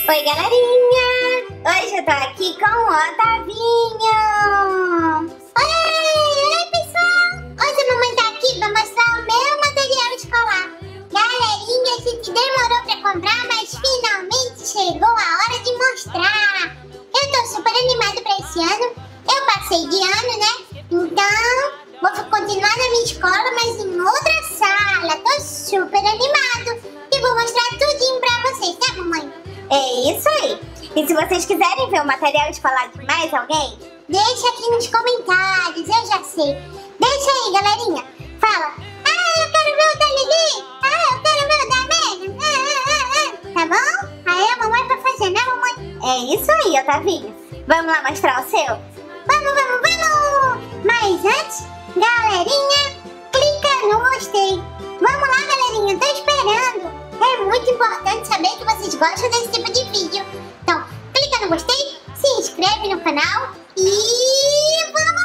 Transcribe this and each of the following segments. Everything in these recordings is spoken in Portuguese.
Oi, galerinha! Hoje eu tô aqui com o Otavinho! Oi, pessoal! Hoje a mamãe tá aqui pra mostrar o meu material escolar. Galerinha, a gente demorou pra comprar, mas finalmente chegou a hora de mostrar. Eu tô super animada pra esse ano. Eu passei de ano, né? Então, vou continuar na minha escola, mas em outra sala. Tô super animado. E vou mostrar tudinho pra vocês, tá, mamãe? É isso aí! E se vocês quiserem ver o material escolar de mais alguém, deixa aqui nos comentários, eu já sei. Deixa aí, galerinha. Fala, eu quero ver o da Lili. Eu quero ver o da Megan. Tá bom? Aí a mamãe vai fazer, né, mamãe? é isso aí, Otavinho! Vamos lá mostrar o seu? Vamos! Mas antes, galerinha, clica no gostei. Vamos lá, galerinha, tô esperando. É muito importante saber que vocês gostam desse tipo de vídeo. Então, clica no gostei, se inscreve no canal e vamos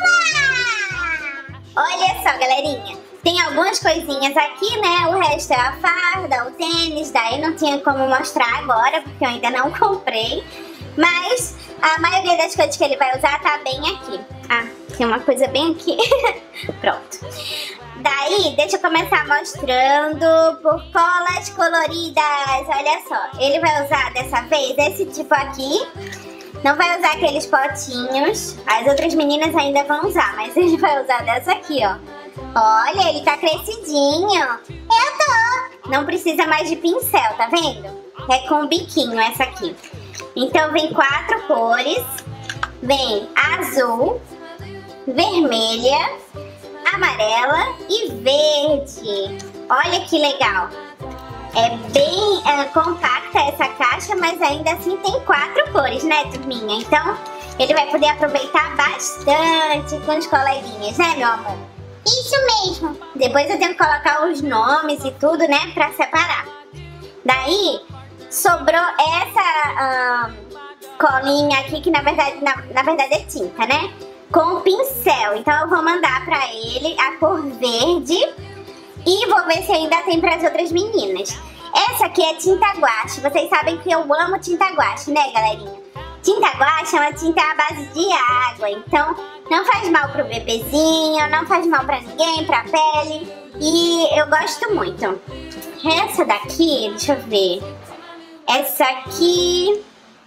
lá! Olha só, galerinha! Tem algumas coisinhas aqui, né? O resto é a farda, o tênis, daí não tinha como mostrar agora, porque eu ainda não comprei. Mas a maioria das coisas que ele vai usar tá bem aqui. Tem uma coisa bem aqui. Pronto. Daí, deixa eu começar mostrando por colas coloridas. Olha só, ele vai usar dessa vez esse tipo aqui. Não vai usar aqueles potinhos. As outras meninas ainda vão usar, mas ele vai usar dessa aqui, ó. Olha, ele tá crescidinho. Eu tô. Não precisa mais de pincel, tá vendo? É com biquinho essa aqui. Então vem 4 cores. Vem azul, vermelha, amarela e verde. Olha que legal. É bem compacta essa caixa, mas ainda assim tem 4 cores, né, turminha? Então ele vai poder aproveitar bastante com os coleguinhas, né, meu amor? Isso mesmo. Depois eu tenho que colocar os nomes e tudo, né, pra separar. Daí sobrou essa colinha aqui, que na verdade é tinta, né? Com pincel. Então eu vou mandar pra ele a cor verde e vou ver se ainda tem pras outras meninas. Essa aqui é tinta guache. Vocês sabem que eu amo tinta guache, né, galerinha? Tinta guache é uma tinta à base de água, então não faz mal pro bebezinho, não faz mal pra ninguém, pra pele. E eu gosto muito. Essa daqui, deixa eu ver. Essa aqui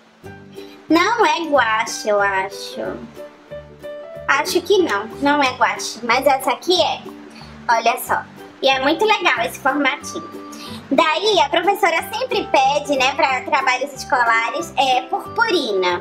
não é guache, eu acho. Acho que não é guache, mas essa aqui é. Olha só. E é muito legal esse formatinho. Daí a professora sempre pede, né, para trabalhos escolares, purpurina.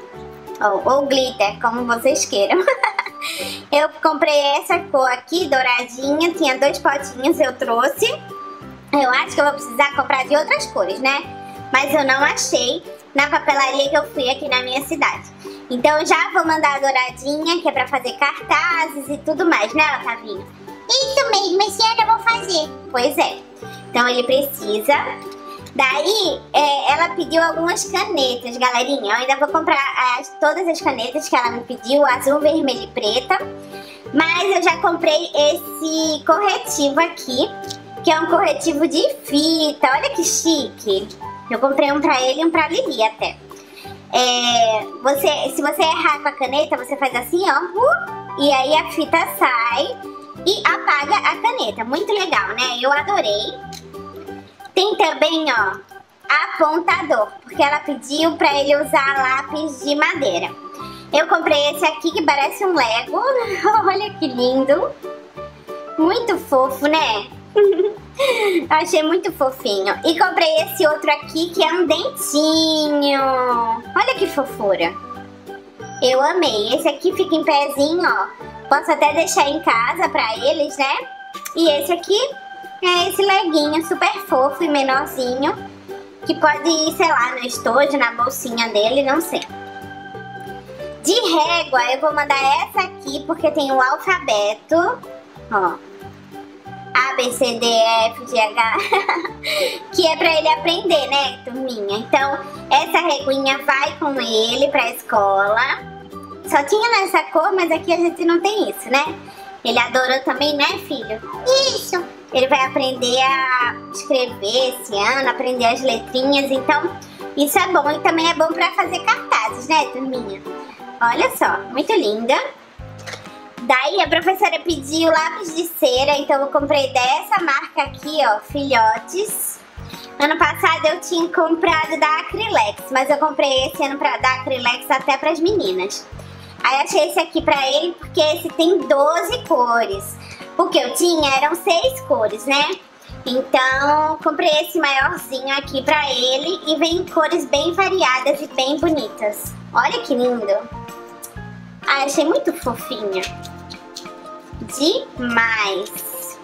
Ou glitter, como vocês queiram. Eu comprei essa cor aqui, douradinha, tinha 2 potinhos, eu trouxe. Eu acho que eu vou precisar comprar de outras cores, né? Mas eu não achei na papelaria que eu fui aqui na minha cidade. Então eu já vou mandar a douradinha, que é pra fazer cartazes e tudo mais, né, Otavinho? Isso mesmo, esse ano eu vou fazer. Pois é. Então ele precisa. Daí, ela pediu algumas canetas, galerinha. Eu ainda vou comprar todas as canetas que ela me pediu, azul, vermelho e preta. Mas eu já comprei esse corretivo aqui, que é um corretivo de fita. Olha que chique. Eu comprei um pra ele e um pra Lili até. Se você errar com a caneta, você faz assim, ó. E aí a fita sai e apaga a caneta. Muito legal, né? Eu adorei. Tem também, ó, apontador, porque ela pediu pra ele usar lápis de madeira. Eu comprei esse aqui que parece um Lego. Olha que lindo. Muito fofo, né? Achei muito fofinho. E comprei esse outro aqui que é um dentinho. Olha que fofura. Eu amei. Esse aqui fica em pezinho, ó. Posso até deixar em casa pra eles, né? E esse aqui é esse leguinho super fofo e menorzinho, que pode ir, sei lá, no estojo, na bolsinha dele, não sei. De régua, eu vou mandar essa aqui, porque tem o alfabeto, ó. A, B, C, D, E, F, G, H, que é pra ele aprender, né, turminha? Então, essa reguinha vai com ele pra escola. Só tinha nessa cor, mas aqui a gente não tem isso, né? Ele adorou também, né, filho? Isso. Ele vai aprender a escrever esse ano, aprender as letrinhas, então Isso é bom e também é bom pra fazer cartazes, né, turminha? Olha só, muito linda. Daí a professora pediu lápis de cera, então eu comprei dessa marca aqui, ó, Filhotes. Ano passado eu tinha comprado da Acrylex, mas eu comprei esse ano da Acrylex até pras meninas. Aí achei esse aqui pra ele porque esse tem 12 cores. O que eu tinha eram 6 cores, né? Então comprei esse maiorzinho aqui pra ele e vem em cores bem variadas e bem bonitas. Olha que lindo! Ah, achei muito fofinho. Demais!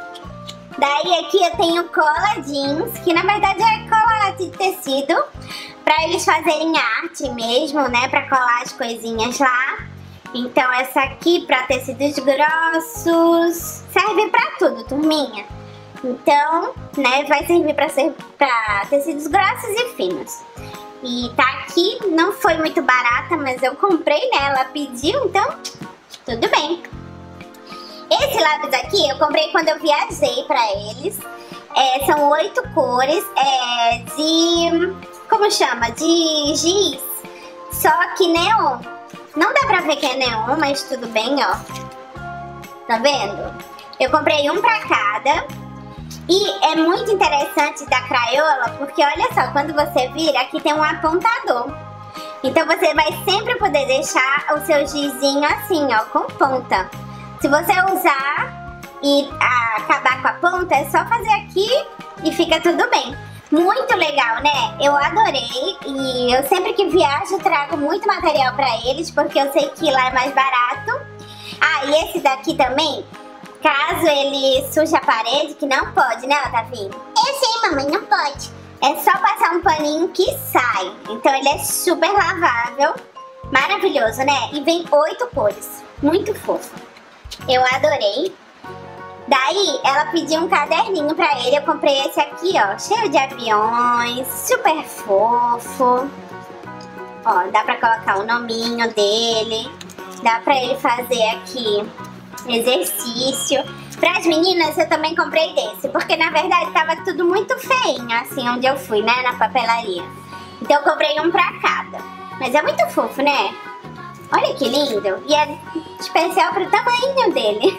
Daí aqui eu tenho cola jeans, que na verdade é cola de tecido, pra eles fazerem arte mesmo, né? Pra colar as coisinhas lá. Então essa aqui pra tecidos grossos, serve pra tudo, turminha. Então, né, vai servir pra tecidos grossos e finos. E tá aqui, não foi muito barata, mas eu comprei, né? Ela pediu, então tudo bem. Esse lápis aqui eu comprei quando eu viajei pra eles. São 8 cores, de... como chama? De giz, só que neon. Não dá pra ver que é neon, mas tudo bem, ó. Tá vendo? Eu comprei um pra cada. E é muito interessante da Crayola, porque olha só, quando você vira, aqui tem um apontador. Então você vai sempre poder deixar o seu gizinho assim, ó, com ponta. Se você usar e acabar com a ponta, é só fazer aqui e fica tudo bem. Muito legal, né? Eu adorei e eu sempre que viajo trago muito material pra eles, porque eu sei que lá é mais barato. Ah, e esse daqui também, caso ele suje a parede, que não pode, né, Otavinho? Eu sei, mamãe, não pode. É só passar um paninho que sai. Então ele é super lavável. Maravilhoso, né? E vem 8 cores. Muito fofo. Eu adorei. Daí ela pediu um caderninho pra ele. Eu comprei esse aqui, ó, cheio de aviões, super fofo. Ó, dá pra colocar o nominho dele. Dá pra ele fazer aqui exercício. Para as meninas eu também comprei desse, porque na verdade tava tudo muito feinho, assim, onde eu fui, né, na papelaria. Então eu comprei um pra cada. Mas é muito fofo, né? Olha que lindo. E é especial pro tamanho dele.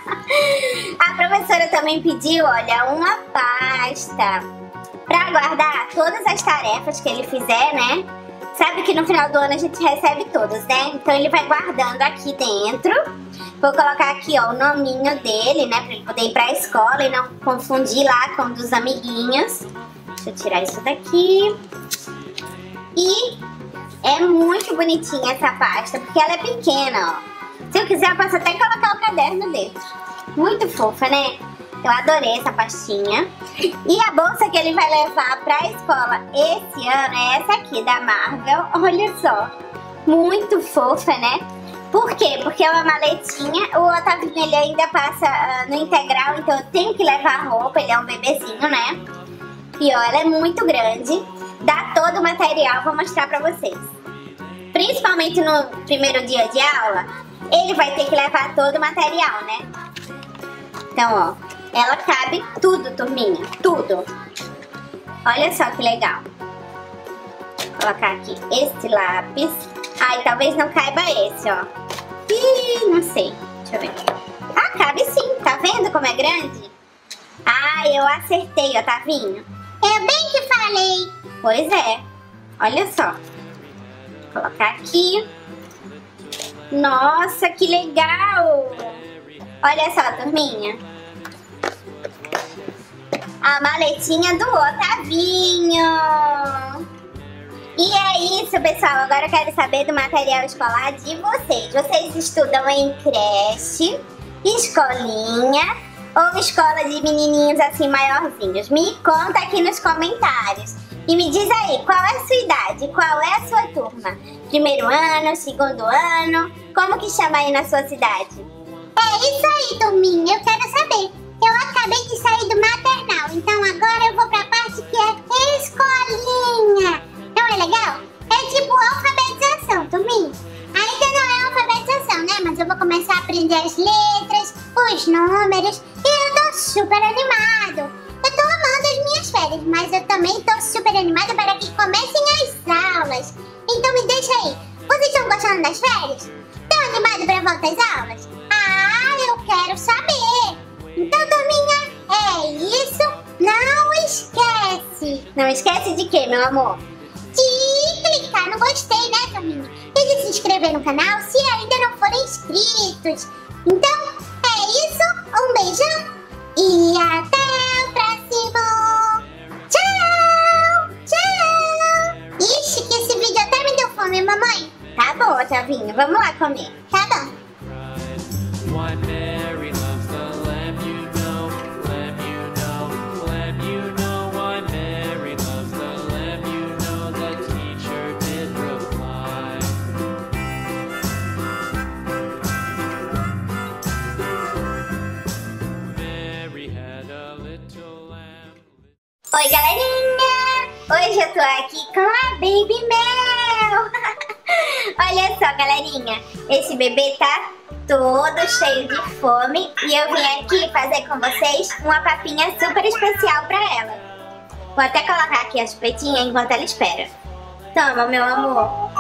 A professora também pediu, olha, uma pasta pra guardar todas as tarefas que ele fizer, né? Sabe que no final do ano a gente recebe todas, né? Então ele vai guardando aqui dentro. Vou colocar aqui, ó, o nominho dele, né? Pra ele poder ir pra escola e não confundir lá com um dos amiguinhos. Deixa eu tirar isso daqui. E é muito bonitinha essa pasta, porque ela é pequena, ó. Se eu quiser, eu posso até colocar o caderno dentro. Muito fofa, né? Eu adorei essa pastinha. E a bolsa que ele vai levar pra escola esse ano é essa aqui, da Marvel. Olha só. Muito fofa, né? Por quê? Porque é uma maletinha. O Otavinho, ele ainda passa no integral, então eu tenho que levar roupa. Ele é um bebezinho, né? E ó, ela é muito grande. Dá todo o material, vou mostrar pra vocês. Principalmente no primeiro dia de aula, ele vai ter que levar todo o material, né? Então, ó. Ela cabe tudo, turminha, tudo. Olha só que legal. Vou colocar aqui esse lápis. Ai, talvez não caiba esse, ó. Ih, não sei. Deixa eu ver. Ah, cabe sim. Tá vendo como é grande? Ah, eu acertei, ó, Otavinho. Eu bem que falei. Pois é. Olha só. Vou colocar aqui. Nossa, que legal. Olha só, turminha. A maletinha do Otavinho. E é isso, pessoal. Agora eu quero saber do material escolar de vocês. Vocês estudam em creche, escolinha ou escola de menininhos assim maiorzinhos? Me conta aqui nos comentários. E me diz aí, qual é a sua idade? Qual é a sua turma? Primeiro ano, segundo ano? Como que chama aí na sua cidade? É isso aí, turminha. Eu quero saber. Eu acabei de sair do maternal, então agora eu vou pra parte que é escolinha. Não é legal? É tipo alfabetização, turminha. Ainda não é alfabetização, né? Mas eu vou começar a aprender as letras, os números. E eu tô super animado. Eu tô amando as minhas férias, mas eu também tô super animada para que comecem aulas. Então me deixa aí. Vocês estão gostando das férias? Estão animados pra volta às aulas? Ah, eu quero saber. Então, turminha, é isso. Não esquece. Não esquece de quê, meu amor? De clicar no gostei, né, turminha? E de se inscrever no canal se ainda não forem inscritos. Então, é isso. Um beijão e até o próximo. Tchau! Tchau! Ixi, que esse vídeo até me deu fome, mamãe. Tá bom, Otavinho, vamos lá comer. Tá bom. Why Mary loves the lamb, you know, lamb, you know, lamb, you know. Why Mary loves the lamb, you know. The teacher did reply. Mary had a little lamb. Oi, galerinha! Hoje eu tô aqui com a Baby Mel! Olha só, galerinha, esse bebê tá todo cheio de fome e eu vim aqui fazer com vocês uma papinha super especial pra ela. Vou até colocar aqui a chupetinha enquanto ela espera. Toma, meu amor.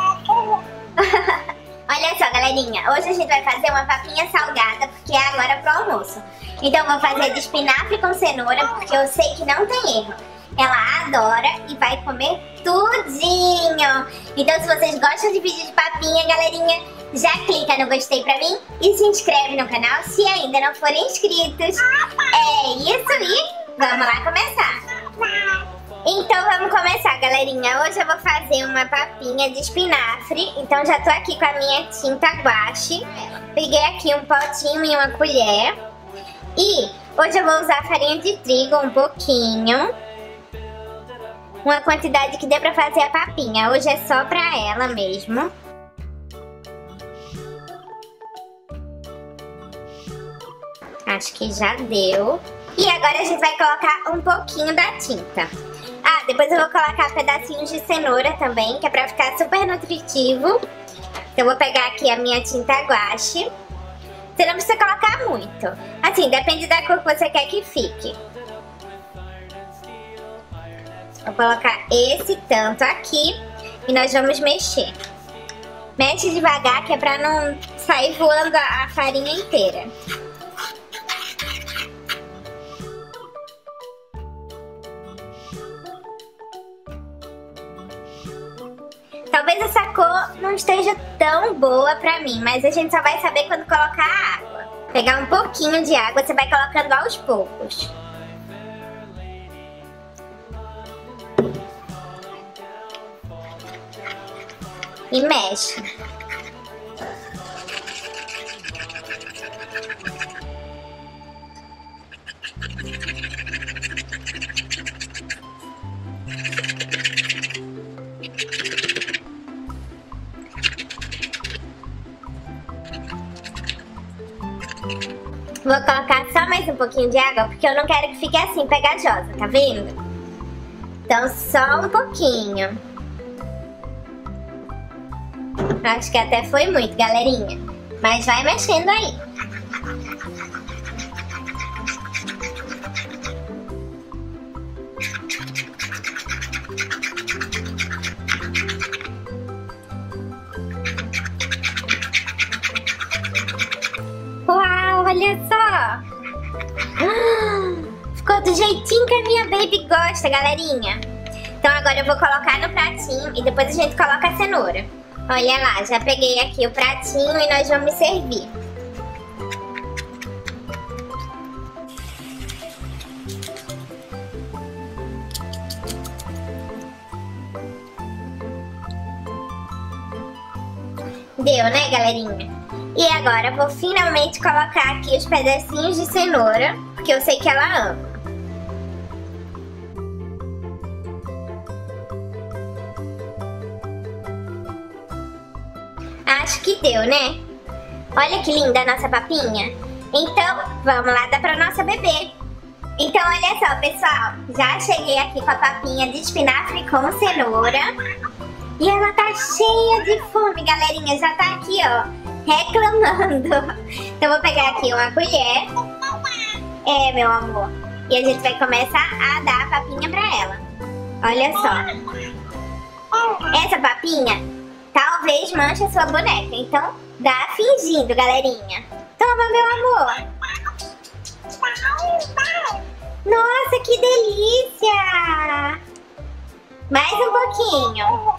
Olha só, galerinha, hoje a gente vai fazer uma papinha salgada porque é agora pro almoço. Então eu vou fazer de espinafre com cenoura porque eu sei que não tem erro. Ela adora e vai comer tudinho. Então se vocês gostam de vídeo de papinha, galerinha, já clica no gostei pra mim e se inscreve no canal se ainda não forem inscritos. É isso e vamos lá começar. Então vamos começar, galerinha. Hoje eu vou fazer uma papinha de espinafre. Então já tô aqui com a minha tinta guache. Peguei aqui um potinho e uma colher. E hoje eu vou usar farinha de trigo um pouquinho. Uma quantidade que dê pra fazer a papinha. Hoje é só pra ela mesmo. Acho que já deu. E agora a gente vai colocar um pouquinho da tinta. Ah, depois eu vou colocar pedacinhos de cenoura também, que é pra ficar super nutritivo. Então eu vou pegar aqui a minha tinta guache. Você não precisa colocar muito. Assim, depende da cor que você quer que fique. Vou colocar esse tanto aqui e nós vamos mexer. Mexe devagar que é pra não sair voando a farinha inteira. Talvez essa cor não esteja tão boa pra mim, mas a gente só vai saber quando colocar a água. Pegar um pouquinho de água, você vai colocando aos poucos. E mexe. Vou colocar só mais um pouquinho de água, porque eu não quero que fique assim pegajosa, tá vendo? Então só um pouquinho. Acho que até foi muito, galerinha. Mas vai mexendo aí. Uau, olha só! Ficou do jeitinho que a minha baby gosta, galerinha. Então agora eu vou colocar no pratinho e depois a gente coloca a cenoura. Olha lá, já peguei aqui o pratinho e nós vamos servir. Deu, né, galerinha? E agora eu vou finalmente colocar aqui os pedacinhos de cenoura, porque eu sei que ela ama. Acho que deu, né? Olha que linda a nossa papinha. Então, vamos lá dar pra nossa bebê. Então, olha só, pessoal. Já cheguei aqui com a papinha de espinafre com cenoura. E ela tá cheia de fome, galerinha. Já tá aqui, ó, reclamando. Então, vou pegar aqui uma colher. É, meu amor. E a gente vai começar a dar a papinha pra ela. Olha só. Essa papinha talvez manche a sua boneca. Então, dá fingindo, galerinha. Toma, meu amor. Nossa, que delícia! Mais um pouquinho.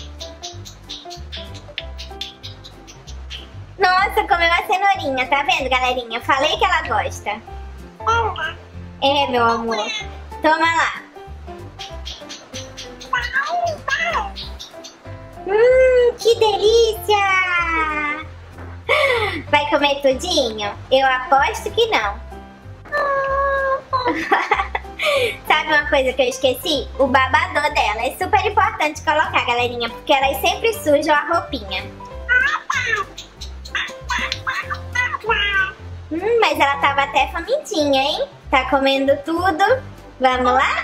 Nossa, comeu a cenourinha, tá vendo, galerinha? Falei que ela gosta. É, meu amor. Toma lá. Que delícia! Vai comer tudinho? Eu aposto que não. Sabe uma coisa que eu esqueci? O babador dela. É super importante colocar, galerinha, porque elas sempre sujam a roupinha. Mas ela tava até famintinha, hein? Tá comendo tudo. Vamos lá?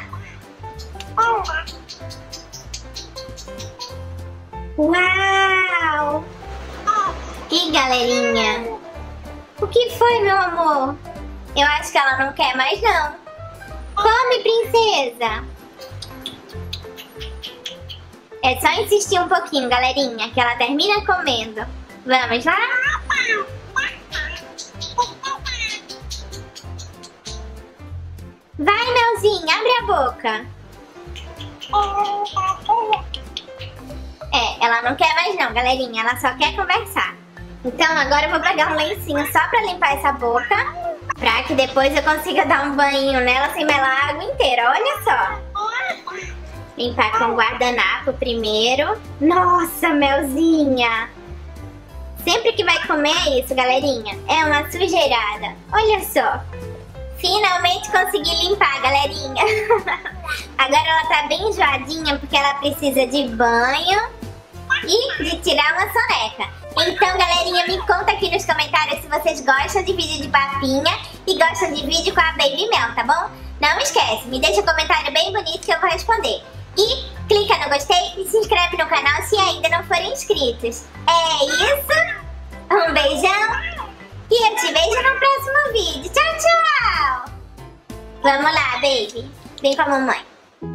Uau! E galerinha? O que foi, meu amor? Eu acho que ela não quer mais, não. Come, princesa! É só insistir um pouquinho, galerinha, que ela termina comendo. Vamos lá? Vai, Melzinho, abre a boca. É, ela não quer mais não, galerinha. Ela só quer conversar. Então agora eu vou pegar um lencinho só pra limpar essa boca, pra que depois eu consiga dar um banho nela sem melar a água inteira. Olha só. Limpar com guardanapo primeiro. Nossa, Melzinha. Sempre que vai comer isso, galerinha, é uma sujeirada. Olha só. Finalmente consegui limpar, galerinha. Agora ela tá bem enjoadinha porque ela precisa de banho e de tirar uma soneca. Então, galerinha, me conta aqui nos comentários se vocês gostam de vídeo de papinha e gostam de vídeo com a Baby Mel, tá bom? Não esquece, me deixa um comentário bem bonito que eu vou responder. E clica no gostei e se inscreve no canal se ainda não forem inscritos. É isso? Um beijão e eu te vejo no próximo vídeo. Tchau, tchau! Vamos lá, baby. Vem com a mamãe.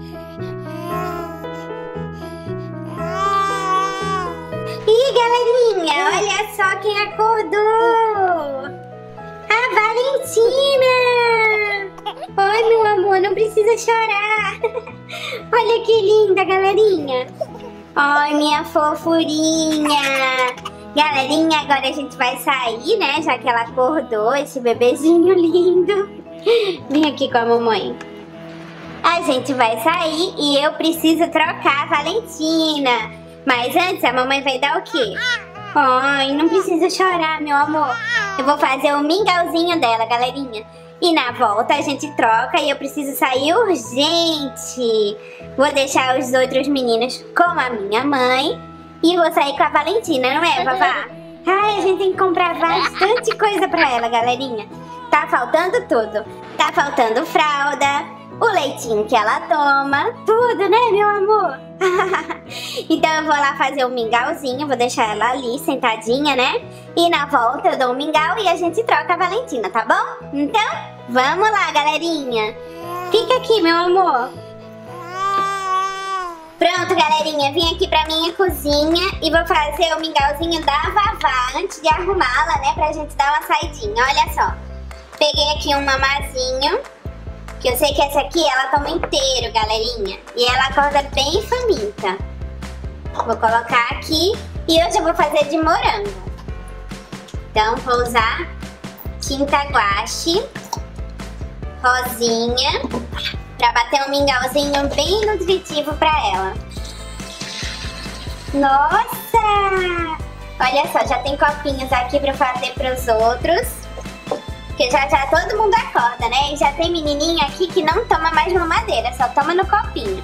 Ih, galerinha, olha só quem acordou! A Valentina! Oi, meu amor, não precisa chorar. Olha que linda, galerinha. Ai, minha fofurinha. Galerinha, agora a gente vai sair, né? Já que ela acordou, esse bebezinho lindo. Vem aqui com a mamãe. A gente vai sair e eu preciso trocar a Valentina. Mas antes a mamãe vai dar o quê? Ai, não precisa chorar, meu amor. Eu vou fazer o mingauzinho dela, galerinha. E na volta a gente troca e eu preciso sair urgente. Vou deixar os outros meninos com a minha mãe e vou sair com a Valentina, não é, vovó? Ai, a gente tem que comprar bastante coisa pra ela, galerinha. Tá faltando tudo. Tá faltando fralda, o leitinho que ela toma, tudo, né, meu amor? Então eu vou lá fazer um mingauzinho, vou deixar ela ali sentadinha, né? E na volta eu dou um mingau e a gente troca a Valentina, tá bom? Então, vamos lá, galerinha. Fica aqui, meu amor. Pronto, galerinha, vim aqui pra minha cozinha e vou fazer o mingauzinho da Vavá antes de arrumá-la, né? Pra gente dar uma saidinha, olha só. Peguei aqui um mamazinho, que eu sei que essa aqui ela toma inteiro, galerinha. E ela acorda bem faminta. Vou colocar aqui e hoje eu vou fazer de morango. Então vou usar tinta guache, rosinha, pra bater um mingauzinho bem nutritivo pra ela. Nossa! Olha só, já tem copinhos aqui pra fazer pros outros. Porque já todo mundo acorda, né? E já tem menininha aqui que não toma mais mamadeira, só toma no copinho.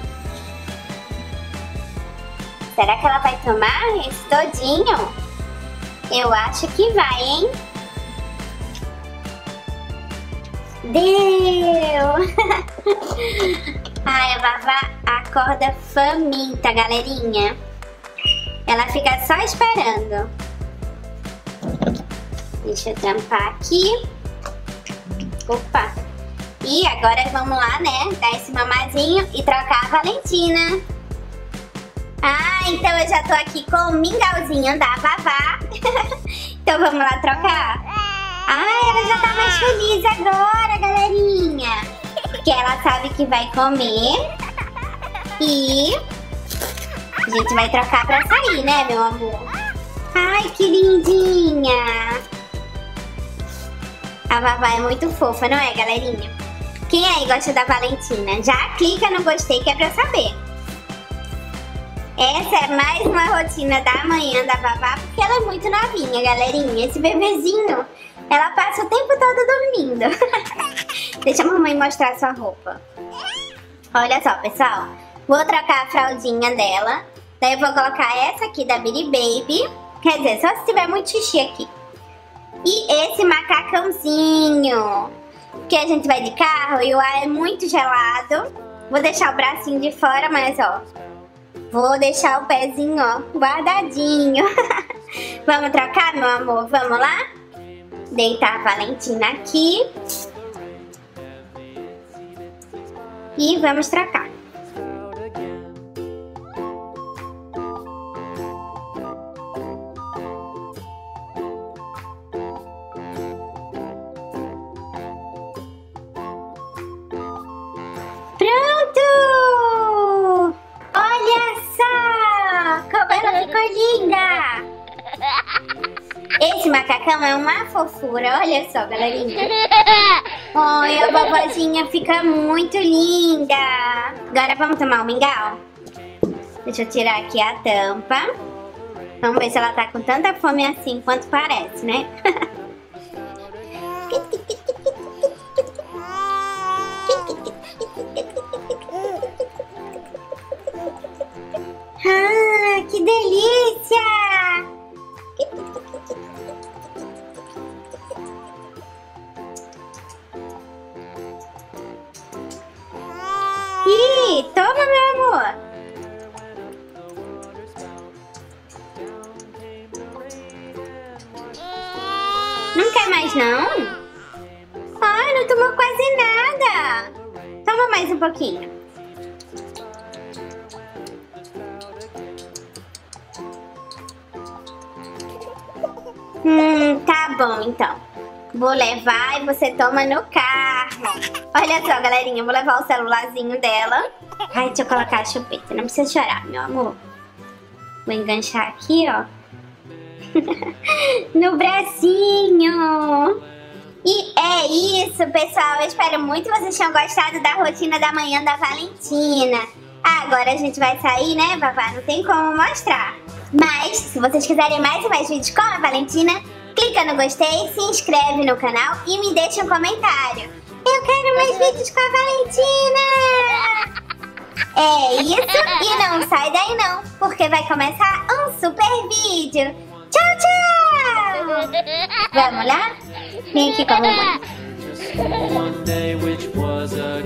Será que ela vai tomar esse todinho? Eu acho que vai, hein? Deu! Ai, a Vavá acorda faminta, galerinha. Ela fica só esperando. Deixa eu tampar aqui. Opa! E agora vamos lá, né? Dar esse mamazinho e trocar a Valentina. Ah, então eu já tô aqui com o mingauzinho da Vavá. Então vamos lá trocar? Ah, ela já tá mais feliz agora, galerinha. Porque ela sabe que vai comer. E a gente vai trocar pra sair, né, meu amor? Ai, que lindinha. A Vavá é muito fofa, não é, galerinha? Quem aí gosta da Valentina? Já clica no gostei que é pra saber. Essa é mais uma rotina da manhã da Vavá, porque ela é muito novinha, galerinha. Esse bebezinho, ela passa o tempo todo dormindo. Deixa a mamãe mostrar sua roupa. Olha só, pessoal. Vou trocar a fraldinha dela. Daí eu vou colocar essa aqui da Bitty Baby. Quer dizer, só se tiver muito xixi aqui. E esse macacãozinho. Porque a gente vai de carro e o ar é muito gelado. Vou deixar o bracinho de fora, mas ó, vou deixar o pezinho, ó, guardadinho. Vamos trocar, meu amor? Vamos lá? Deitar a Valentina aqui. E vamos trocar. Pronto! Olha só! Como ela ficou linda! Esse macacão é uma fofura, olha só, galerinha. Oi, a vovozinha fica muito linda. Agora vamos tomar um mingau? Deixa eu tirar aqui a tampa. Vamos ver se ela tá com tanta fome assim quanto parece, né? Ah, que delícia! Ih, toma, meu amor! Não quer mais, não? Ai, não tomou quase nada! Toma mais um pouquinho. Tá bom, então. Vou levar e você toma no carro. Olha só, galerinha, vou levar o celularzinho dela. Ai, deixa eu colocar a chupeta. Não precisa chorar, meu amor. Vou enganchar aqui, ó. No bracinho. E é isso, pessoal. Eu espero muito que vocês tenham gostado da rotina da manhã da Valentina. Agora a gente vai sair, né, Vavá? Não tem como mostrar. Mas, se vocês quiserem mais e mais vídeos com a Valentina, clica no gostei, se inscreve no canal e me deixa um comentário. Eu quero mais vídeos com a Valentina! É isso, e não sai daí não, porque vai começar um super vídeo. Tchau, tchau! Vamos lá? Vem aqui com a mamãe. One day, which was a